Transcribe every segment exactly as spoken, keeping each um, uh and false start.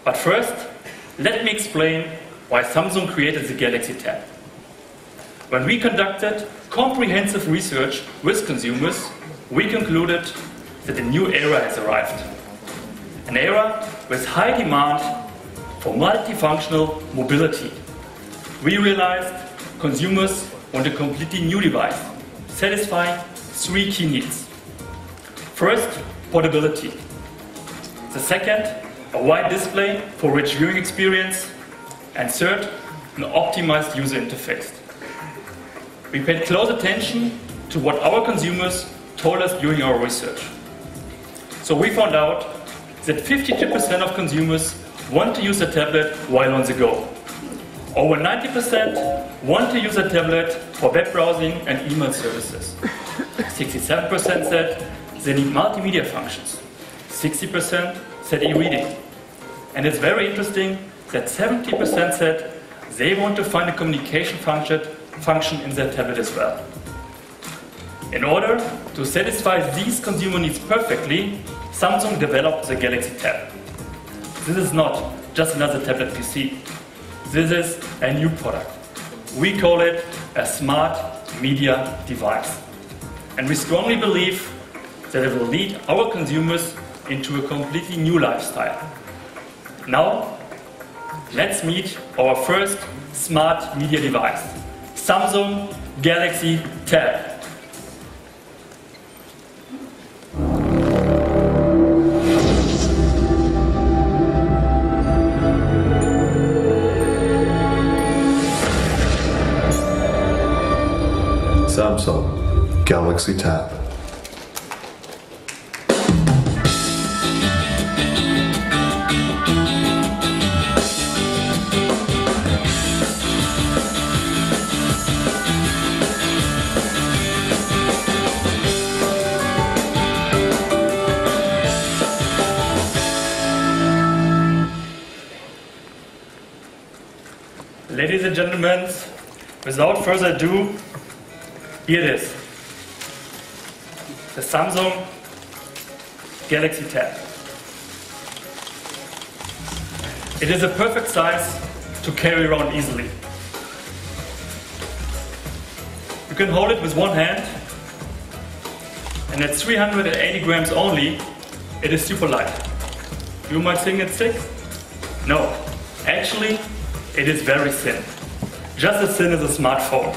But first, let me explain why Samsung created the Galaxy Tab. When we conducted comprehensive research with consumers, we concluded that a new era has arrived. An era with high demand for multifunctional mobility. We realized consumers want a completely new device, satisfying three key needs. First, portability. The second, a wide display for rich viewing experience. And third, an optimized user interface. We paid close attention to what our consumers told us during our research. So we found out that fifty-two percent of consumers want to use a tablet while on the go. Over ninety percent want to use a tablet for web browsing and email services. sixty-seven percent said they need multimedia functions. sixty percent said e-reading. And it's very interesting that seventy percent said they want to find a communication function, function in their tablet as well. In order to satisfy these consumer needs perfectly, Samsung developed the Galaxy Tab. This is not just another tablet P C. This is a new product. We call it a smart media device. And we strongly believe that it will lead our consumers into a completely new lifestyle. Now, let's meet our first smart media device, Samsung Galaxy Tab. Samsung Galaxy Tab. Ladies and gentlemen, without further ado, here it is, the Samsung Galaxy Tab. It is a perfect size to carry around easily. You can hold it with one hand, and at three hundred eighty grams only, it is super light. You might think it's thick? No, actually, it is very thin. Just as thin as a smartphone.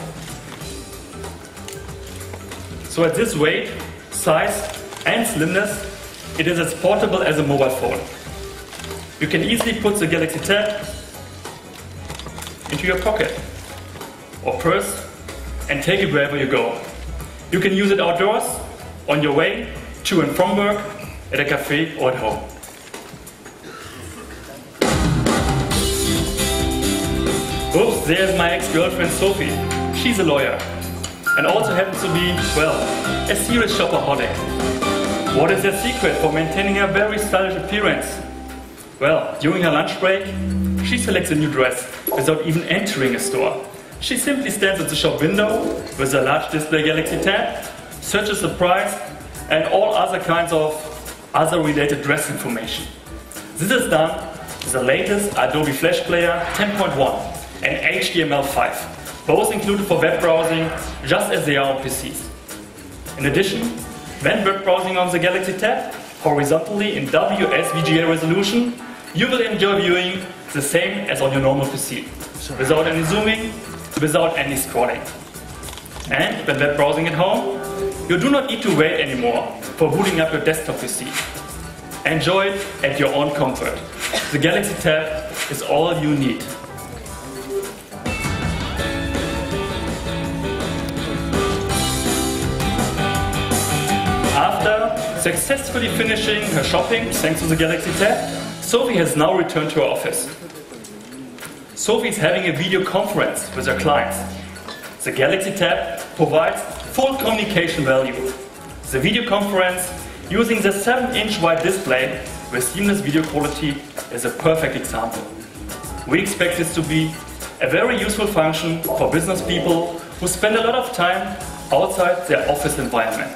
So at this weight, size and slimness, it is as portable as a mobile phone. You can easily put the Galaxy Tab into your pocket or purse and take it wherever you go. You can use it outdoors, on your way to and from work, at a cafe or at home. Oops, there's my ex-girlfriend Sophie. She's a lawyer and also happens to be, well, a serious shopaholic. What is her secret for maintaining a very stylish appearance? Well, during her lunch break, she selects a new dress without even entering a store. She simply stands at the shop window with a large display Galaxy Tab, searches the price and all other kinds of other related dress information. This is done with the latest Adobe Flash Player ten point one and H T M L five, both included for web browsing, just as they are on P Cs. In addition, when web browsing on the Galaxy Tab, horizontally in W S V G A resolution, you will enjoy viewing the same as on your normal P C, without any zooming, without any scrolling. And when web browsing at home, you do not need to wait anymore for booting up your desktop P C. Enjoy it at your own comfort. The Galaxy Tab is all you need. After successfully finishing her shopping thanks to the Galaxy Tab, Sophie has now returned to her office. Sophie is having a video conference with her clients. The Galaxy Tab provides full communication value. The video conference using the seven inch wide display with seamless video quality is a perfect example. We expect this to be a very useful function for business people who spend a lot of time outside their office environment.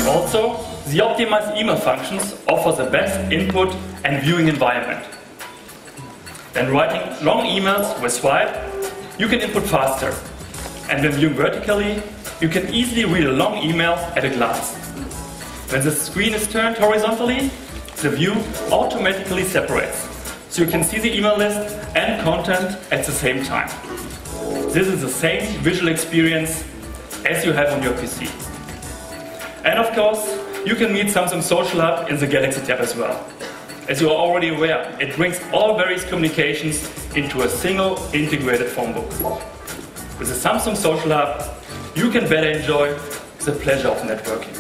Also, the optimized email functions offer the best input and viewing environment. When writing long emails with swipe, you can input faster. And when viewing vertically, you can easily read a long email at a glance. When the screen is turned horizontally, the view automatically separates, so you can see the email list and content at the same time. This is the same visual experience as you have on your P C. And of course, you can meet Samsung Social Hub in the Galaxy Tab as well. As you are already aware, it brings all various communications into a single integrated phone book. With the Samsung Social Hub, you can better enjoy the pleasure of networking.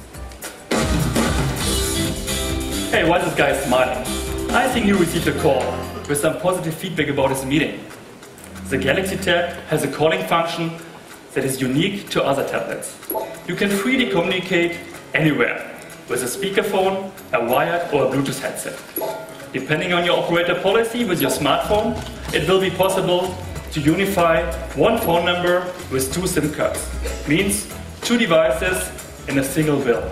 Hey, why is this guy smiling? I think he received a call with some positive feedback about his meeting. The Galaxy Tab has a calling function that is unique to other tablets. You can freely communicate anywhere with a speakerphone, a wired or a Bluetooth headset. Depending on your operator policy with your smartphone, it will be possible to unify one phone number with two SIM cards. Means two devices in a single bill.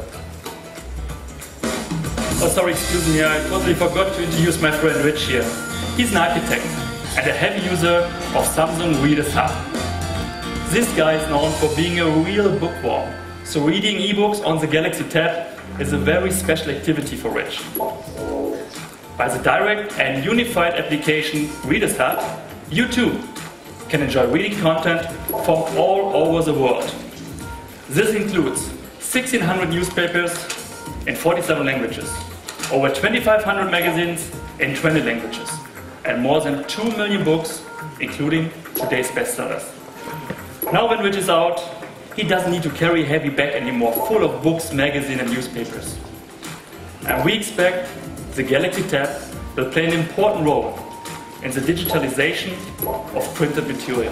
Oh, sorry, excuse me, I totally forgot to introduce my friend Rich here. He's an architect and a heavy user of Samsung Reader's Hub. This guy is known for being a real bookworm, so reading ebooks on the Galaxy Tab is a very special activity for Rich. By the direct and unified application Reader's Hub, you too can enjoy reading content from all over the world. This includes sixteen hundred newspapers in forty-seven languages, over twenty-five hundred magazines in twenty languages, and more than two million books, including today's bestsellers. Now when Rich is out, he doesn't need to carry a heavy bag anymore full of books, magazines and newspapers. And we expect the Galaxy Tab will play an important role in the digitalization of printed material.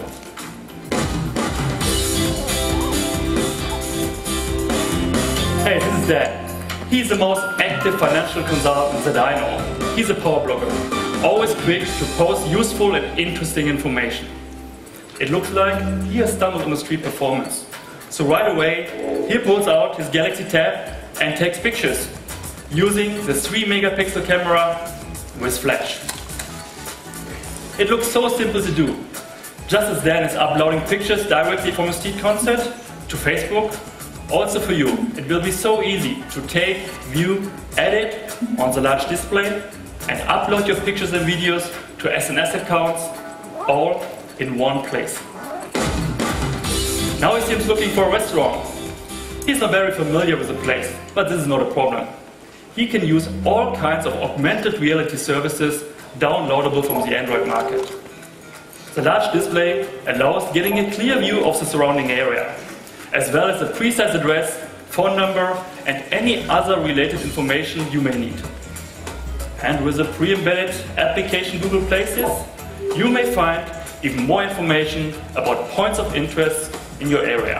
Hey, this is Dan. He's the most active financial consultant that I know. He's a power blogger, always quick to post useful and interesting information. It looks like he has stumbled on a street performance. So right away, he pulls out his Galaxy Tab and takes pictures using the three megapixel camera with flash. It looks so simple to do. Just as Dan is uploading pictures directly from a street concert to Facebook, also for you, it will be so easy to take, view, edit on the large display and upload your pictures and videos to S N S accounts, all in one place. Now he seems looking for a restaurant. He's not very familiar with the place, but this is not a problem. He can use all kinds of augmented reality services downloadable from the Android market. The large display allows getting a clear view of the surrounding area, as well as the precise address, phone number and any other related information you may need. And with the pre-embedded application Google Places, you may find even more information about points of interest in your area.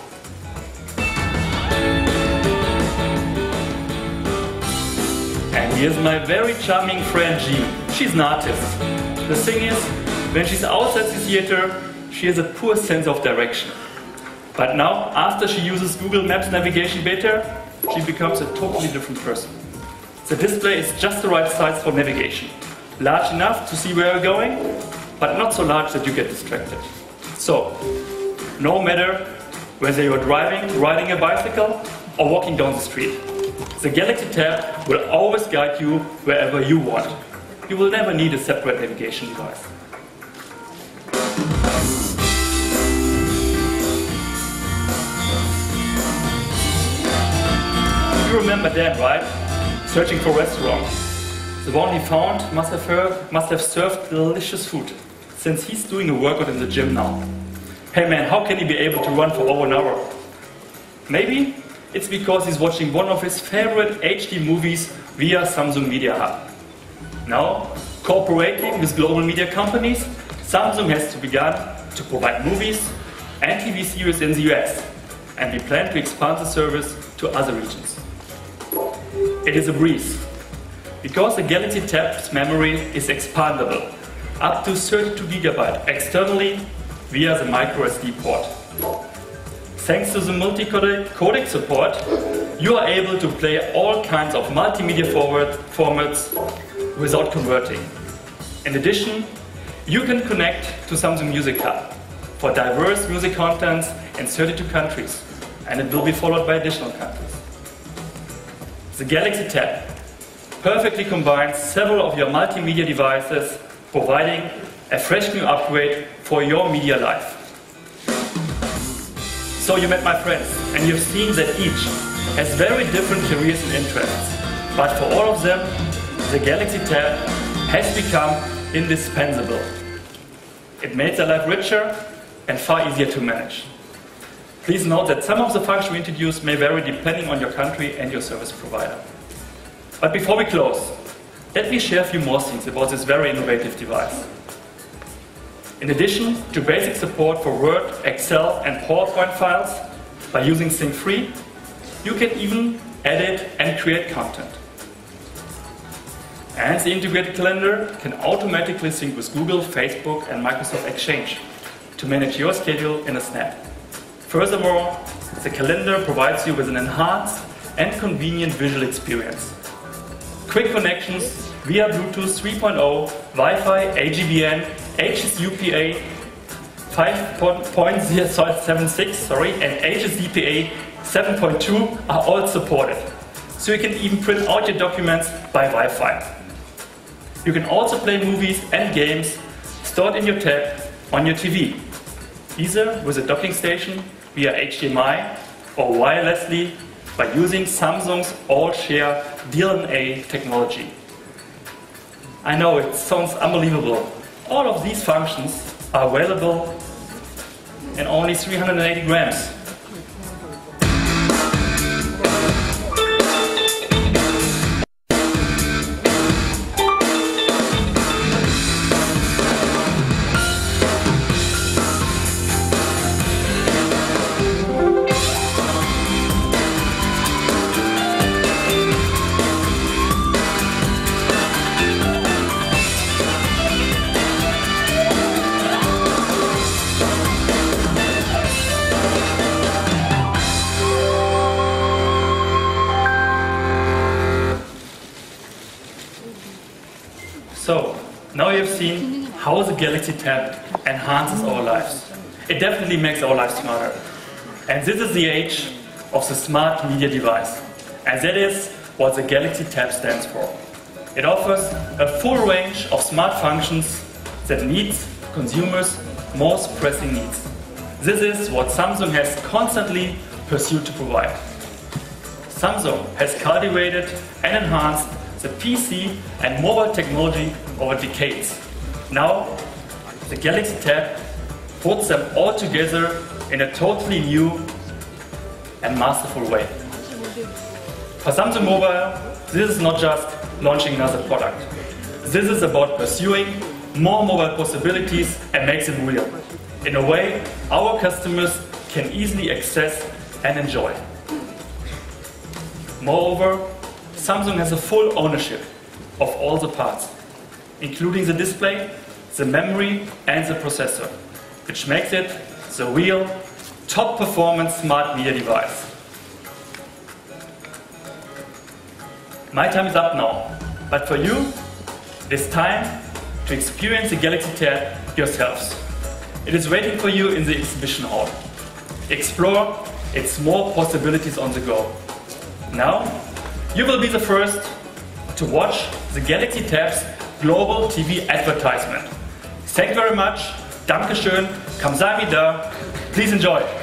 And here's my very charming friend Jean. She's an artist. The thing is, when she's outside the theater, she has a poor sense of direction. But now, after she uses Google Maps navigation better, she becomes a totally different person. The display is just the right size for navigation. Large enough to see where you're going, but not so large that you get distracted. So, no matter whether you're driving, riding a bicycle, or walking down the street, the Galaxy Tab will always guide you wherever you want. You will never need a separate navigation device. You remember Dan, right? Searching for restaurants. The one he found must have, heard, must have served delicious food, since he's doing a workout in the gym now. Hey man, how can he be able to run for over an hour? Maybe it's because he's watching one of his favorite H D movies via Samsung Media Hub. Now, cooperating with global media companies, Samsung has begun to provide movies and T V series in the U S, and we plan to expand the service to other regions. It is a breeze, because the Galaxy Tab's memory is expandable, up to thirty-two gigabytes externally via the micro S D port. Thanks to the multi-codec support, you are able to play all kinds of multimedia forward formats without converting. In addition, you can connect to Samsung Music Hub for diverse music contents in thirty-two countries, and it will be followed by additional countries. The Galaxy Tab perfectly combines several of your multimedia devices, providing a fresh new upgrade for your media life. So you met my friends, and you've seen that each has very different careers and interests, but for all of them, the Galaxy Tab has become indispensable. It makes their life richer and far easier to manage. Please note that some of the functions we introduce may vary depending on your country and your service provider. But before we close, let me share a few more things about this very innovative device. In addition to basic support for Word, Excel and PowerPoint files, by using Sync three, you can even edit and create content. And the integrated calendar can automatically sync with Google, Facebook and Microsoft Exchange to manage your schedule in a snap. Furthermore, the calendar provides you with an enhanced and convenient visual experience. Quick connections via Bluetooth three point oh, Wi-Fi, A G B N, H S U P A five point zero seven six sorry, and H S D P A seven point two are all supported. So you can even print out your documents by Wi-Fi. You can also play movies and games stored in your tab on your T V, either with a docking station via H D M I or wirelessly by using Samsung's All-Share D L N A technology. I know it sounds unbelievable. All of these functions are available in only three hundred eighty grams. So, now you've seen how the Galaxy Tab enhances our lives. It definitely makes our lives smarter. And this is the age of the smart media device. And that is what the Galaxy Tab stands for. It offers a full range of smart functions that meets consumers' most pressing needs. This is what Samsung has constantly pursued to provide. Samsung has cultivated and enhanced the P C and mobile technology over decades. Now, the Galaxy Tab puts them all together in a totally new and masterful way. For Samsung Mobile, this is not just launching another product. This is about pursuing more mobile possibilities and makes them real, in a way our customers can easily access and enjoy. Moreover, Samsung has a full ownership of all the parts, including the display, the memory and the processor, which makes it the real top performance smart media device. My time is up now, but for you, it is time to experience the Galaxy Tab yourselves. It is waiting for you in the exhibition hall. Explore its more possibilities on the go. Now, you will be the first to watch the Galaxy Tab's global T V advertisement. Thank you very much. Dankeschön. Kamsahamnida. Please enjoy.